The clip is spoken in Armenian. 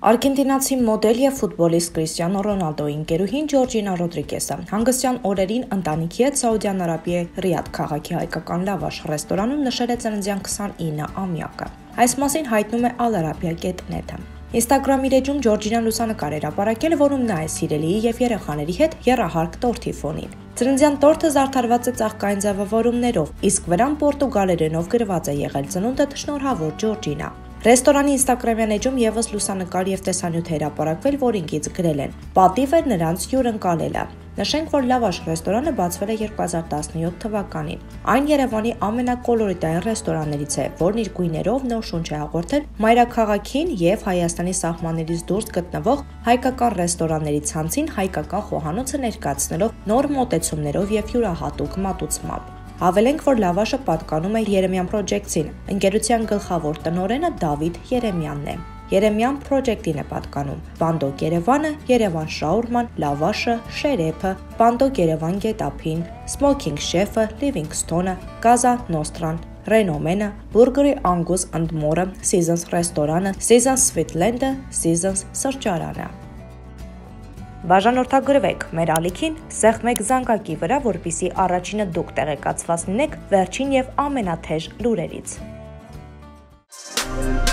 Արգենտինացի մոդել և ֆուտբոլիստ Կրիստիանո Ռոնալդոյի ընկերուհին Ջորջինա Ռոդրիգեսը հանգստյան օրերին ընտանիքի հետ Սաուդյան Արաբիայի Ռիադ քաղաքի հայկական լավաշ ռեստորանում նշել է ծննդյան 29-ամյակը։ Այս մասին հայտնում է Al Arabiya.net-ը։ Instagram իր էջում Ջորջինան լուսանկար էր ապարակել, որում նա է սիրելիի և երեխաների հետ եռահարկ տորթի ֆոնին։ Ծննդյան տորթը զարդարված է ծաղկային ձևավորումներով, իսկ վրան պորտուգալերենով գրված է եղել «Ծնունդդ շնորհավոր Ջորջինա»։ Ռեստորանի Instagram-յան էջում եւս լուսանկար եւ տեսանյութ է հրապարակվել, որինքից գրել են. «Պատիվ էր նրանց հյուրընկալելը»։ Նշենք, որ լավաշ ռեստորանը բացվել է 2017 թվականին։ Այն Երևանի ամենակոլորիտային ռեստորաններից է, որն իր գույներով նոր շունչ է հաղորդել մայրաքաղաքին եւ Հայաստանի սահմաններից դուրս գտնվող հայկական ռեստորանների ցանցին հայկական խոհանոցը ներկայացնելով նոր մոտեցումներով եւ յուրահատուկ մատուցմամբ։ Հավելենք, որ լավաշը պատկանում է Երեմյան Project-ին, ընկերության գլխավոր տնօրենը Դավիթ Երեմյանն է։ Երեմյան Project-ին է պատկանում Բանդոկ Երևանը, Երևան Շաուրման, Լավաշը, Շերեփը, Բանդոկ Երևան Գետափին, Smoking Chef-ը, Livingstone-ը, Casa Nostran, Renomene, Burger-ի Angus and More-ը, Seasons ռեստորանը, Seasons Sweetland-ը, Seasons սրճարանը։ Բաժանորդագրվեք մեր ալիքին սեղմեք զանգակի վրա, որպեսզի առաջինը դուք տեղեկացված լինեք վերջին եւ ամենաթեժ լուրերից։